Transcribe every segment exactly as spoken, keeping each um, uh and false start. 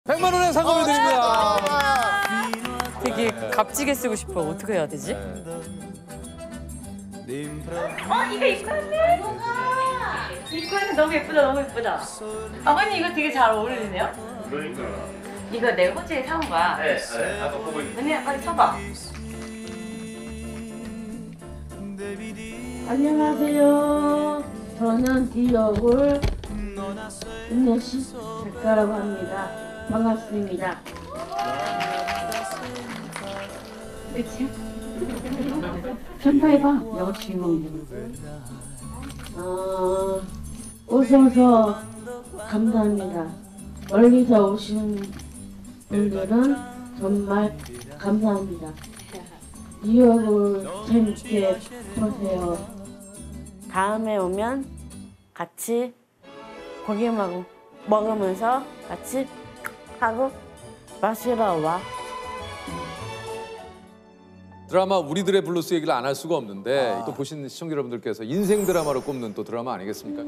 백만 원의 상금을 드립니다. 되게 값지게 쓰고 싶어. 어떻게 해야 되지? 어, 이거 입고했네? 입고했네. 너무 예쁘다, 너무 예쁘다. 아버님 이거 되게 잘 어울리네요? 그러니까. 이거 내 호주에 사온 거야. 네, 네. 아까 보고 있는. 언니야, 빨리 쳐봐. 안녕하세요. 저는 디어굴 은혜씨 작가라고 합니다. 반갑습니다. 그치? 편파해봐. 여가 주인공이잖아. 어, 오셔서 감사합니다. 멀리서 오시는 분들은 정말 감사합니다. 디어굴 재밌게 보세요. 다음에 오면 같이 고기 먹, 먹으면서 같이 하고 마시러 와. 드라마 우리들의 블루스 얘기를 안 할 수가 없는데 아. 또 보신 시청자 여러분들께서 인생 드라마로 꼽는 또 드라마 아니겠습니까?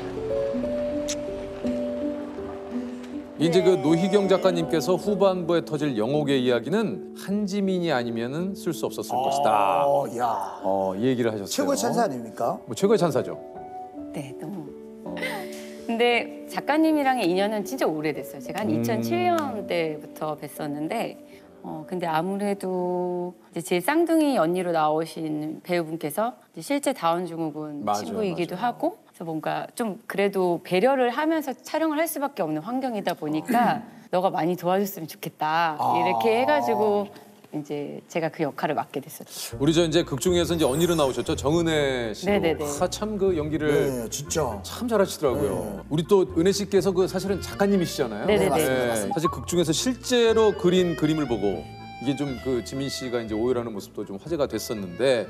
이제 그 노희경 작가님께서 후반부에 터질 영옥의 이야기는 한지민이 아니면은 쓸 수 없었을 어, 것이다. 야. 어, 이 얘기를 하셨어요. 최고의 찬사 아닙니까? 뭐 최고의 찬사죠. 네, 너무. 근데 작가님이랑의 인연은 진짜 오래됐어요. 제가 한 음. 이천칠 년대부터 뵀었는데, 어 근데 아무래도 이제 제 쌍둥이 언니로 나오신 배우분께서 이제 실제 다운증후군 맞아요, 친구이기도 맞아요. 하고, 그래서 뭔가 좀 그래도 배려를 하면서 촬영을 할 수밖에 없는 환경이다 보니까 너가 많이 도와줬으면 좋겠다 이렇게 해가지고 이제 제가 그 역할을 맡게 됐었죠. 우리 저 이제 극 중에서 이제 언니로 나오셨죠. 정은혜 씨. 네네네. 아, 참 그 연기를 네, 진짜. 참 잘하시더라고요. 네. 우리 또 은혜 씨께서 그 사실은 작가님이시잖아요. 네네네. 네, 맞습니다, 맞습니다. 사실 극 중에서 실제로 그린 그림을 보고 이게 좀 그 지민 씨가 이제 오열하는 모습도 좀 화제가 됐었는데.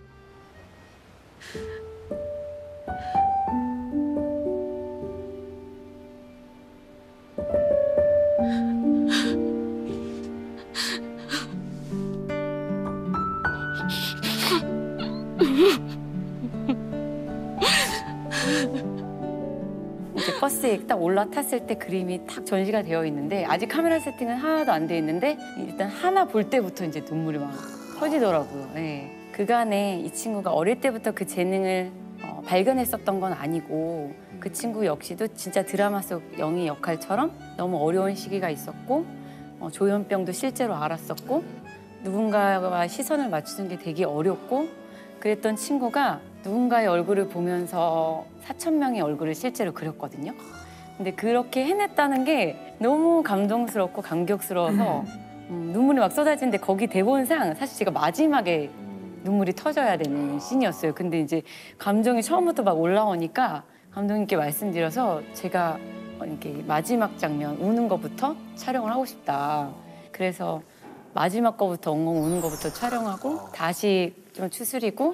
이제 버스에 딱 올라탔을 때 그림이 탁 전시가 되어 있는데 아직 카메라 세팅은 하나도 안 돼 있는데 일단 하나 볼 때부터 이제 눈물이 막 터지더라고요. 네. 그간에 이 친구가 어릴 때부터 그 재능을 어, 발견했었던 건 아니고 그 친구 역시도 진짜 드라마 속 영희 역할처럼 너무 어려운 시기가 있었고 어, 조현병도 실제로 앓았었고 누군가와 시선을 맞추는 게 되게 어렵고 그랬던 친구가 누군가의 얼굴을 보면서 사천 명의 얼굴을 실제로 그렸거든요. 근데 그렇게 해냈다는 게 너무 감동스럽고 감격스러워서 음, 눈물이 막 쏟아지는데 거기 대본상 사실 제가 마지막에 눈물이 터져야 되는 씬이었어요. 근데 이제 감정이 처음부터 막 올라오니까 감독님께 말씀드려서 제가 이렇게 마지막 장면 우는 거부터 촬영을 하고 싶다. 그래서 마지막 거부터 엉엉 우는 거부터 촬영하고 다시 좀 추스리고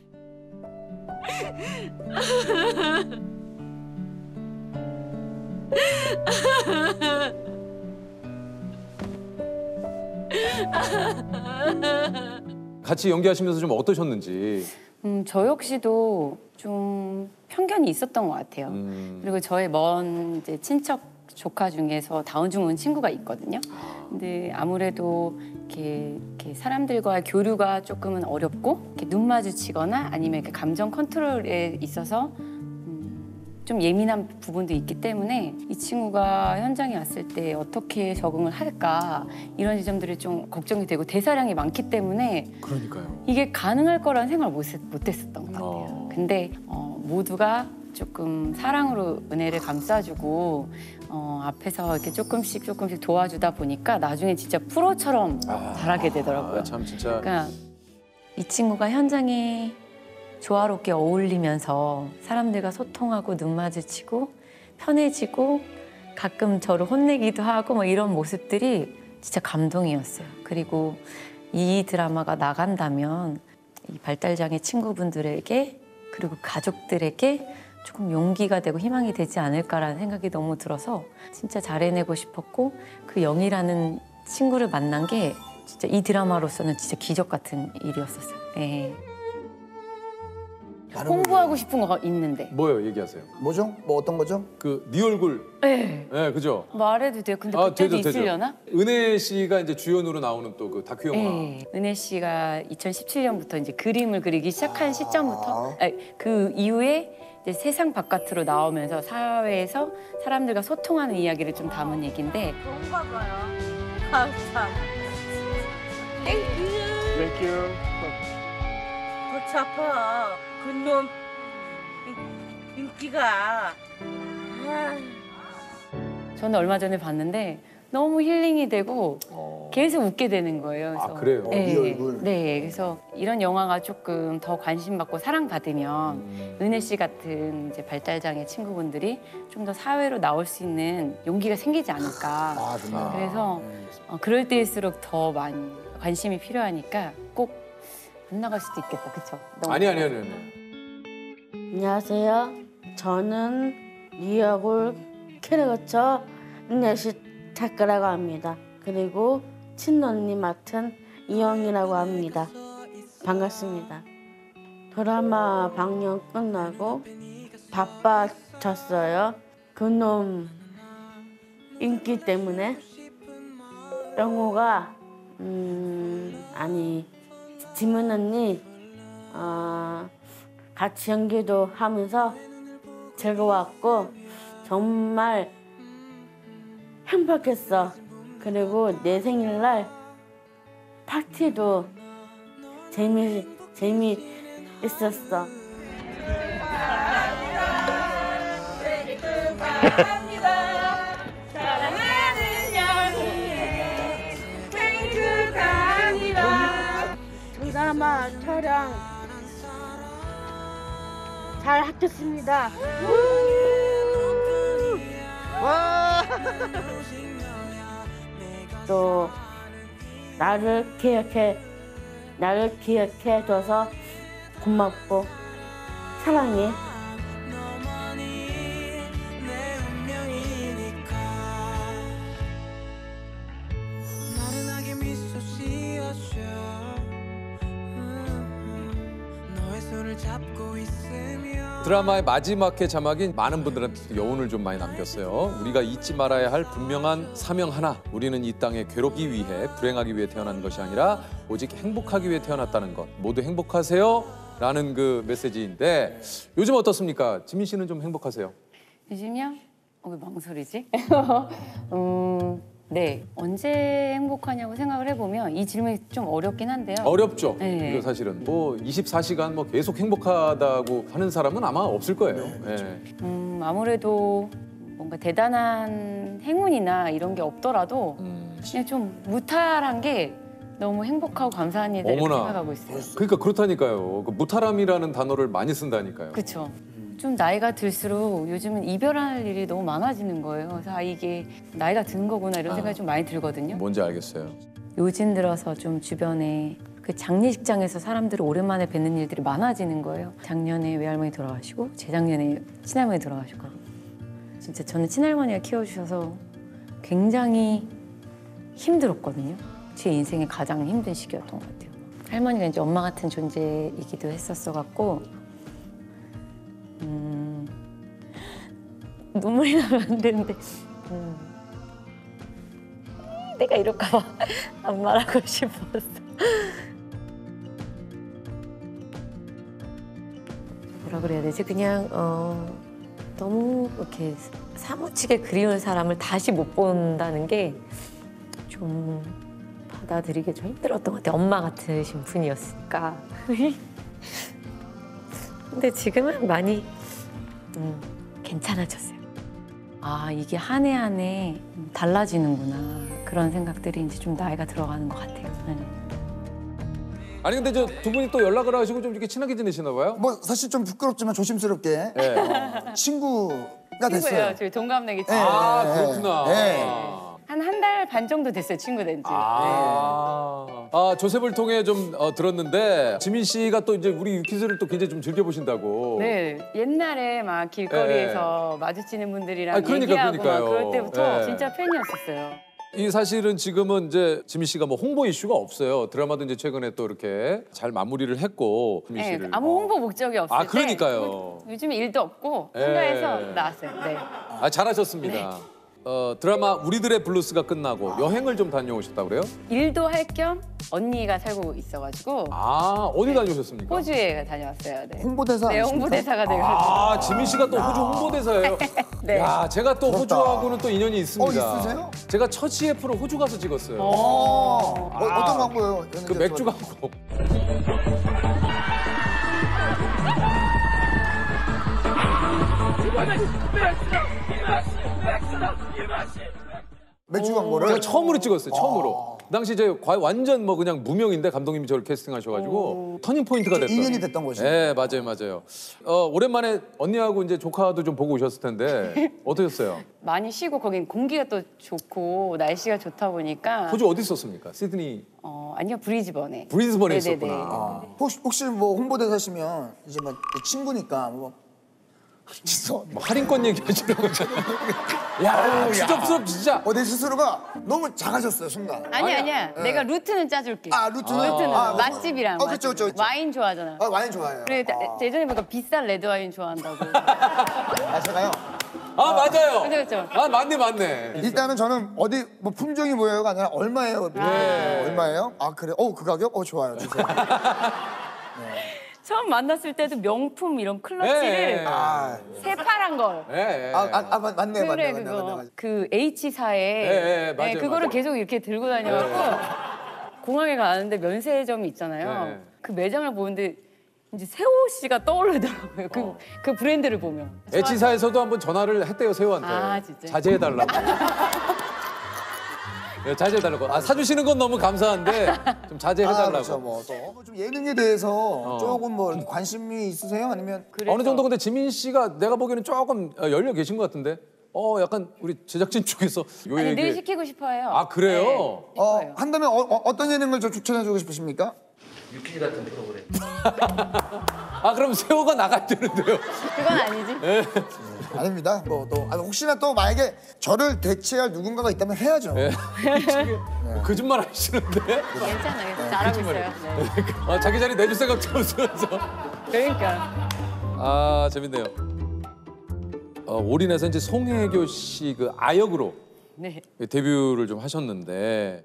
같이 연기하시면서 좀 어떠셨는지. 음, 저 역시도 좀 편견이 있었던 것 같아요. 음. 그리고 저의 먼 이제 친척 조카 중에서 다운증후군 친구가 있거든요. 근데 아무래도 이렇게, 이렇게 사람들과의 교류가 조금은 어렵고 이렇게 눈 마주치거나 아니면 이렇게 감정 컨트롤에 있어서 음, 좀 예민한 부분도 있기 때문에 이 친구가 현장에 왔을 때 어떻게 적응을 할까 이런 지점들이 좀 걱정이 되고 대사량이 많기 때문에 그러니까요. 이게 가능할 거라는 생각을 못, 했- 못 했었던 것 같아요. 어. 근데 어, 모두가 조금 사랑으로 은혜를 감싸주고 어, 앞에서 이렇게 조금씩 조금씩 도와주다 보니까 나중에 진짜 프로처럼 아, 잘하게 되더라고요. 아, 참 진짜. 그러니까 이 친구가 현장에 조화롭게 어울리면서 사람들과 소통하고 눈 마주치고 편해지고 가끔 저를 혼내기도 하고 뭐 이런 모습들이 진짜 감동이었어요. 그리고 이 드라마가 나간다면 이 발달장애 친구분들에게 그리고 가족들에게 조금 용기가 되고 희망이 되지 않을까라는 생각이 너무 들어서 진짜 잘해내고 싶었고 그 영희라는 친구를 만난 게 진짜 이 드라마로서는 진짜 기적 같은 일이었었어요. 네. 홍보하고 싶은 거가 있는데. 뭐요? 얘기하세요. 뭐죠? 뭐 어떤 거죠? 그 네 얼굴. 네. 네, 그죠? 말해도 돼요? 근데 그때도 있으려나? 은혜 씨가 이제 주연으로 나오는 또 그 다큐 영화. 네. 은혜 씨가 이천십칠 년부터 이제 그림을 그리기 시작한 시점부터 아니, 그 이후에 이제 세상 바깥으로 나오면서 사회에서 사람들과 소통하는 이야기를 좀 담은 얘기인데 좋은가 봐요. 아, 참. 땡큐. 땡큐. 골치 아파. 그놈 인기가. 아. 저는 얼마 전에 봤는데 너무 힐링이 되고 계속 웃게 되는 거예요. 아, 그래요? 어, 네 얼굴. 네, 그래서 이런 영화가 조금 더 관심 받고 사랑받으면 음. 은혜 씨 같은 이제 발달장애 친구분들이 좀 더 사회로 나올 수 있는 용기가 생기지 않을까. 아, 정말. 그래서 어, 그럴 때일수록 더 많이 관심이 필요하니까 꼭 안 나갈 수도 있겠다, 그렇죠? 아니 아니 아니 아니. 안녕하세요. 저는 뉴욕을 캐릭터 은혜씨 작가라고 합니다. 그리고 친언니 맡은 이영이라고 합니다. 반갑습니다. 드라마 방영 끝나고 바빠졌어요. 그놈 인기 때문에 영호가 음 아니 지문 언니 어, 같이 연기도 하면서 즐거웠고 정말 행복했어. 그리고 내 생일날 파티도 재미 재미 있었어. 사랑하는 영희 생일 축하합니다. 드라마 촬영 잘 하겠습니다. 또 나를 기억해 나를 기억해줘서 고맙고 사랑해. 나른하게 미소 씌워줘. 너의 손을 잡고 있으면 드라마의 마지막 회 자막인 많은 분들한테 여운을 좀 많이 남겼어요. 우리가 잊지 말아야 할 분명한 사명 하나. 우리는 이 땅에 괴롭기 위해, 불행하기 위해 태어난 것이 아니라 오직 행복하기 위해 태어났다는 것. 모두 행복하세요. 라는 그 메시지인데 요즘 어떻습니까? 지민 씨는 좀 행복하세요? 요즘요? 어, 왜 망설이지? 음, 네. 언제 행복하냐고 생각을 해보면 이 질문이 좀 어렵긴 한데요. 어렵죠. 네. 이거 사실은 뭐 이십사 시간 뭐 계속 행복하다고 하는 사람은 아마 없을 거예요. 네. 음, 아무래도 뭔가 대단한 행운이나 이런 게 없더라도 음. 그냥 좀 무탈한 게 너무 행복하고 감사한 일이라고 어머나. 생각하고 있어요. 그러니까 그렇다니까요. 그 무탈함이라는 단어를 많이 쓴다니까요. 그렇죠. 좀 나이가 들수록 요즘은 이별할 일이 너무 많아지는 거예요. 그래서 아, 이게 나이가 드는 거구나 이런 생각이 좀 많이 들거든요. 뭔지 알겠어요. 요즘 들어서 좀 주변에 그 장례식장에서 사람들을 오랜만에 뵙는 일들이 많아지는 거예요. 작년에 외할머니 돌아가시고 재작년에 친할머니 돌아가시고 진짜 저는 친할머니가 키워주셔서 굉장히 힘들었거든요. 제 인생의 가장 힘든 시기였던 것 같아요. 할머니가 이제 엄마 같은 존재이기도 했었어 갖고 음, 눈물이 나면 안 되는데 음, 내가 이럴까 봐 안 말하고 싶었어. 뭐라 그래야 되지? 그냥 어, 너무 이렇게 사무치게 그리운 사람을 다시 못 본다는 게 좀 받아들이기 좀 힘들었던 것 같아요. 엄마 같으신 분이었으니까. 근데 지금은 많이 음, 괜찮아졌어요. 아, 이게 한 해 한 해 달라지는구나. 그런 생각들이 이제 좀 나이가 들어가는 것 같아요. 네. 아니 근데 저 두 분이 또 연락을 하시고 좀 이렇게 친하게 지내시나 봐요? 뭐 사실 좀 부끄럽지만 조심스럽게 네. 친구가 됐어요. 친구예요. 저희 동갑내기 친구. 아 네. 그렇구나. 네. 한 한 달 반 정도 됐어요. 친구 된 지. 아, 아 조셉을 통해 좀 어, 들었는데 지민 씨가 또 이제 우리 유키즈를 또 굉장히 좀 즐겨 보신다고. 네. 옛날에 막 길거리에서 마주치는 분들이랑 아, 그러니까, 얘기하고 그러니까요. 막 그럴 때부터 네. 진짜 팬이었었어요. 이 사실은 지금은 이제 지민 씨가 뭐 홍보 이슈가 없어요. 드라마도 이제 최근에 또 이렇게 잘 마무리를 했고 지민 네, 씨를. 아무 홍보 목적이 없을 아, 때 그러니까요. 뭐 요즘에 일도 없고 예. 한가해서 나왔어요. 네. 아, 잘하셨습니다. 어, 드라마 우리들의 블루스가 끝나고 여행을 좀 다녀오셨다고 그래요? 일도 할 겸 언니가 살고 있어가지고 아, 어디 다녀오셨습니까? 호주에 다녀왔어요. 네. 홍보대사 네, 아니십니까? 홍보대사가 돼가지고. 아, 지민 씨가 또 호주 홍보대사예요. 네. 야, 제가 또 부럽다. 호주하고는 또 인연이 있습니다. 어, 있으세요? 제가 첫 씨에프를 호주 가서 찍었어요. 어, 어, 어떤 광고요? 그 맥주 광고. 맥주 광고를 제가 처음으로 찍었어요. 처음으로. 그 당시 이제 과- 완전 뭐 그냥 무명인데 감독님이 저를 캐스팅하셔가지고 터닝 포인트가 됐던. 인연이 됐던 거죠. 네, 맞아요, 맞아요. 어, 오랜만에 언니하고 이제 조카도 좀 보고 오셨을 텐데 어떠셨어요? 많이 쉬고 거긴 공기가 또 좋고 날씨가 좋다 보니까 호주 어디 있었습니까? 시드니, 어 아니요 브리즈번에. 브리즈번에 네네네. 있었구나. 아, 혹시, 혹시 뭐 홍보대사시면 이제 뭐 친구니까 뭐 진짜 뭐 할인권 얘기하시는 거죠? 야, 추접스럽 진짜. 어, 내 스스로가 너무 작아졌어요 순간. 아니 아니야. 아니야. 내가 루트는 짜줄게. 아 루트는 루트는 아, 맛집이랑 어, 그쵸, 그쵸, 그쵸. 와인 좋아하잖아. 아, 와인 좋아해요. 그래 아, 예전에 보니까 비싼 레드 와인 좋아한다고. 아 제가요. 아, 맞아요. 그죠, 그죠. 아, 맞네, 맞네. 일단은 저는 어디 뭐 품종이 뭐예요가 아니라 얼마예요? 네. 얼마예요? 아 그래? 어 그 가격? 어 좋아요. 주세요. 처음 만났을 때도 명품 이런 클러치를 예. 아, 새파란 걸. 예, 예. 아, 아, 아 맞- 맞네, 그래 맞네, 맞네, 그거 맞네. 그 H사에 예, 예, 맞아요, 그거를 맞아요. 계속 이렇게 들고 다녀갖고 공항에 가는데 면세점이 있잖아요. 예. 그 매장을 보는데 이제 세호 씨가 떠오르더라고요. 그, 그 브랜드를 보면. H사에서도 한번 전화를 했대요, 세호한테. 아, 진짜요? 자제해달라고. 네, 자제해달라고. 아, 사주시는 건 너무 감사한데 좀 아, 자제해달라고. 그렇죠. 뭐좀 예능에 대해서 어. 조금 뭐 이렇게 관심이 있으세요? 아니면 그래서 어느 정도 근데 지민 씨가 내가 보기에는 조금 어, 열려 계신 것 같은데. 어, 약간 우리 제작진 쪽에서 요 아니 얘기. 늘 시키고 싶어요. 아, 그래요? 네, 어, 싶어요. 한다면 어, 어, 어떤 예능을 좀 추천해주고 싶으십니까? 유퀴즈 같은 프로그램. 아, 그럼 세호가 나가야 되는데요. 그건 아니지. 네. 아닙니다. 뭐 또 혹시나 또 만약에 저를 대체할 누군가가 있다면 해야죠. 네. 거짓말 하시는데. 괜찮아요. 잘하고 있어요. 네. 아, 자기 자리 내줄 생각 좀 없으면서. 그러니까. 아, 재밌네요. 어, 올인해서 이제 송혜교 씨 그 아역으로 네. 데뷔를 좀 하셨는데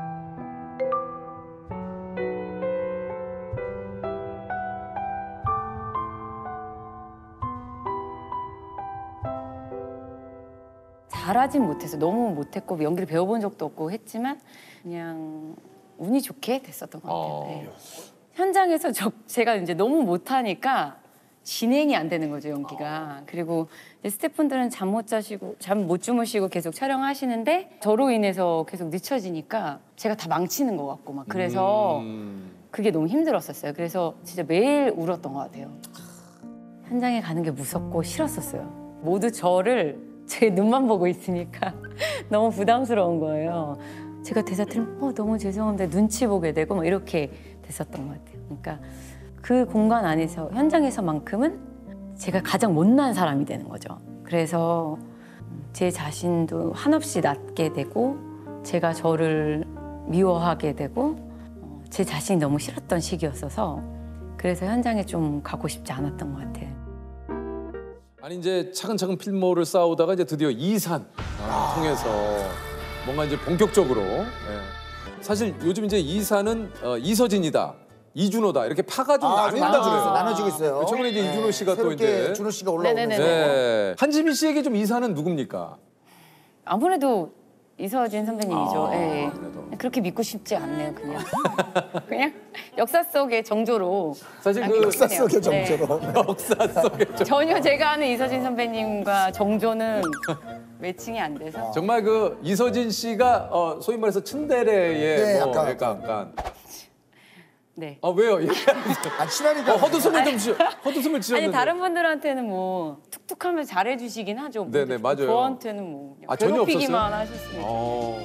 잘하진 못해서 너무 못했고 연기를 배워본 적도 없고 했지만 그냥 운이 좋게 됐었던 것 같아요. 어. 네. 현장에서 저, 제가 이제 너무 못하니까 진행이 안 되는 거죠 연기가. 그리고 이제 스태프분들은 잠 못 자시고 잠 못 주무시고 계속 촬영하시는데 저로 인해서 계속 늦춰지니까 제가 다 망치는 것 같고 막 그래서 음. 그게 너무 힘들었었어요. 그래서 진짜 매일 울었던 것 같아요. 현장에 가는 게 무섭고 싫었었어요. 모두 저를 제 눈만 보고 있으니까 너무 부담스러운 거예요. 제가 대사 들으면 어, 너무 죄송한데 눈치 보게 되고 막 이렇게 됐었던 것 같아요. 그러니까 그 공간 안에서 현장에서만큼은 제가 가장 못난 사람이 되는 거죠. 그래서 제 자신도 한없이 낮게 되고 제가 저를 미워하게 되고 어, 제 자신이 너무 싫었던 시기였어서 그래서 현장에 좀 가고 싶지 않았던 것 같아요. 아니 이제 차근차근 필모를 쌓아오다가 이제 드디어 이산 아, 통해서 뭔가 이제 본격적으로 예. 사실 요즘 이제 이산은 어, 이서진이다 이준호다 이렇게 파가 좀 아, 좀 나뉜다 나눠지고 있어요. 그래요. 나눠지고 있어요. 네. 최근에 이제 이준호 씨가 또 새롭게 이제 준호 씨가 올라오면서 네네네. 네. 한지민 씨에게 좀 이산은 누굽니까? 아무래도 이서진 선배님이죠. 아, 예. 그래도. 그렇게 믿고 싶지 않네요, 그냥. 그냥 역사 속의 정조로. 사실 그 남기고 역사 싶네요. 속의 네. 정조로. 역사 속에 좀 전혀 제가 아는 이서진 선배님과 정조는 매칭이 안 돼서. 정말 그 이서진 씨가 어, 소위 말해서 츤데레의 네, 뭐 약간. 약간, 약간. 네. 아 왜요? 아 친하니까. 어, 헛웃음을 좀 지, 헛웃음을 지었는데. 아니 다른 분들한테는 뭐 툭툭하면서 잘해주시긴 하죠. 뭐. 네네, 맞아요. 저한테는 뭐 그냥 아, 전혀 괴롭히기만 없었어요? 하셨으니까. 어.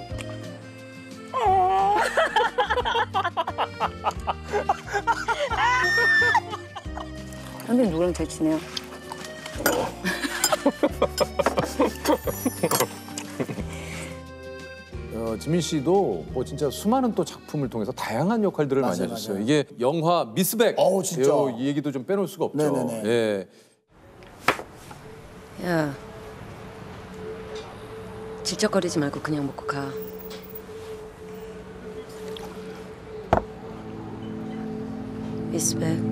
선배님 누구랑 잘 지내요? 어, 어, 지민 씨도 뭐 진짜 수많은 또 작품을 통해서 다양한 역할들을 많이 맞아요, 하셨어요. 맞아요. 이게 영화 미스백. 어우, 진짜. 요, 이 얘기도 좀 빼놓을 수가 없죠. 네네네. 예. 야, 질척거리지 말고 그냥 먹고 가. 미스백.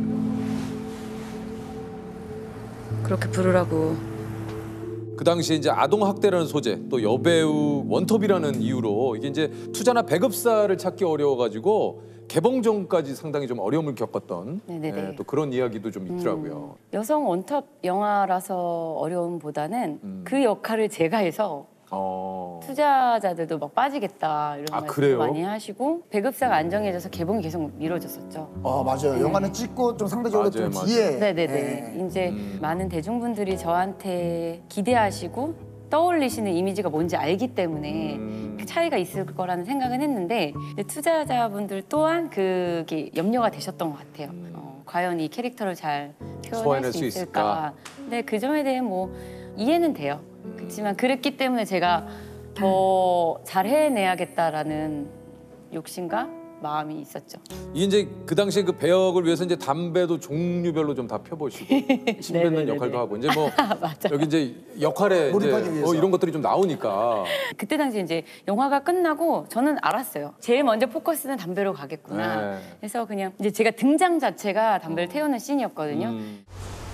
그렇게 부르라고. 그 당시에 이제 아동 학대라는 소재, 또 여배우 원톱이라는 이유로 이게 이제 투자나 배급사를 찾기 어려워가지고 개봉 전까지 상당히 좀 어려움을 겪었던 네네네. 예, 또 그런 이야기도 좀 있더라고요. 여성 원톱 영화라서 어려움보다는 음. 그 역할을 제가 해서 어. 투자자들도 막 빠지겠다 이런 아, 말씀 그래요? 많이 하시고 배급사가 안정해져서 개봉이 계속 미뤄졌었죠. 아 맞아요. 영화는 찍고 좀 상대적으로 맞아요, 좀 맞아요. 뒤에. 네네네. 네. 이제 음. 많은 대중분들이 저한테 기대하시고 떠올리시는 이미지가 뭔지 알기 때문에 음. 그 차이가 있을 거라는 생각은 했는데 이제 투자자분들 또한 그게 염려가 되셨던 것 같아요. 어, 과연 이 캐릭터를 잘 표현할 음. 소화해낼 수 수 있을까. 근데 그 점에 대해 뭐 이해는 돼요. 그렇지만 그랬기 때문에 제가 더 잘 해내야겠다라는 욕심과 마음이 있었죠. 이게 이제 그 당시에 그 배역을 위해서 이제 담배도 종류별로 좀 다 펴보시고 침 뱉는 네네네네. 역할도 하고 이제 뭐 맞아. 여기 이제 역할에 이제 몰입하기 위해서. 어, 이런 것들이 좀 나오니까 그때 당시 이제 영화가 끝나고 저는 알았어요. 제일 먼저 포커스는 담배로 가겠구나. 네. 그래서 그냥 이제 제가 등장 자체가 담배를 태우는 씬이었거든요. 음.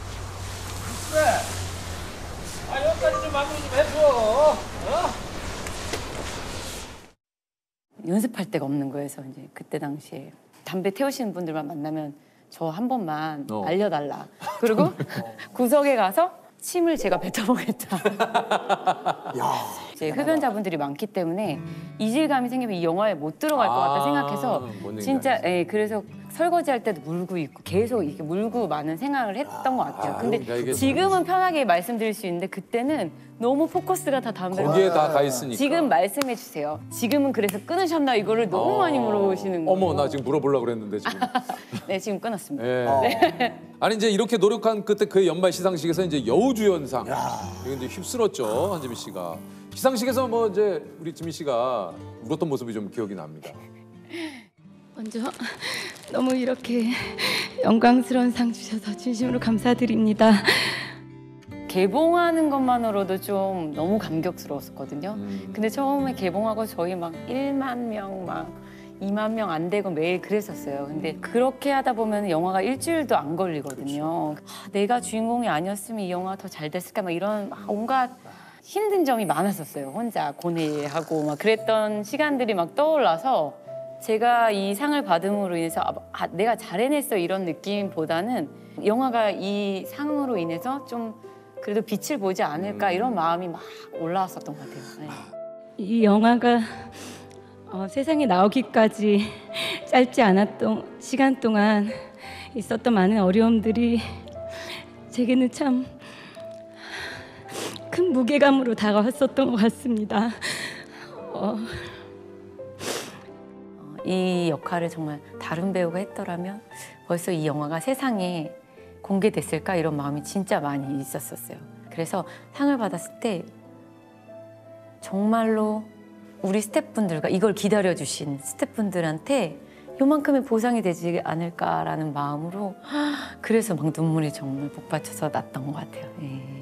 아 여기까지 좀 마무리 좀 해줘. 연습할 데가 없는 거예요. 그래서 이제 그때 당시에 담배 태우시는 분들만 만나면 저 한 번만 어. 알려달라. 그리고 구석에 가서 침을 제가 뱉어보겠다. 야. 이제 흡연자분들이 많기 때문에 이질감이 생기면 이 영화에 못 들어갈 것 같다 아, 생각해서 뭔 얘기인지 진짜 알겠어요. 예, 그래서 설거지할 때도 물고 있고 계속 이렇게 물고 많은 생각을 했던 것 같아요. 아, 근데 그러니까 이게 지금은 편하게 말씀드릴 수 있는데 그때는 너무 포커스가 다 담배로 거기에 다 가 있으니까. 지금 말씀해 주세요. 지금은 그래서 끊으셨나 이거를 너무 어. 많이 물어보시는 거예요. 어머 나 지금 물어보려고 그랬는데 지금. 네, 지금 끊었습니다. 예. 어. 아니 이제 이렇게 노력한 그때 그 연말 시상식에서 이제 여우주연상 이게 이제 휩쓸었죠 한지민 씨가. 시상식에서 뭐 이제 우리 지민 씨가 울었던 모습이 좀 기억이 납니다. 먼저 너무 이렇게 영광스러운 상 주셔서 진심으로 감사드립니다. 개봉하는 것만으로도 좀 너무 감격스러웠었거든요. 음. 근데 처음에 개봉하고 저희 막 일만 명, 막 이만 명 안 되고 매일 그랬었어요. 근데 그렇게 하다 보면 영화가 일주일도 안 걸리거든요. 아, 내가 주인공이 아니었으면 이 영화 더 잘 됐을까 막 이런 막 온갖 힘든 점이 많았었어요. 혼자 고뇌하고 막 그랬던 시간들이 막 떠올라서 제가 이 상을 받음으로 인해서 아, 아, 내가 잘 해냈어 이런 느낌보다는 영화가 이 상으로 인해서 좀 그래도 빛을 보지 않을까 이런 마음이 막 올라왔었던 것 같아요. 네. 이 영화가 어, 세상에 나오기까지 짧지 않았던 시간 동안 있었던 많은 어려움들이 제게는 참 큰 무게감으로 다가왔었던 것 같습니다. 어, 이 역할을 정말 다른 배우가 했더라면 벌써 이 영화가 세상에 공개됐을까 이런 마음이 진짜 많이 있었었어요. 그래서 상을 받았을 때 정말로 우리 스태프분들과 이걸 기다려주신 스태프분들한테 요만큼의 보상이 되지 않을까라는 마음으로 그래서 막 눈물이 정말 복받쳐서 났던 것 같아요. 예.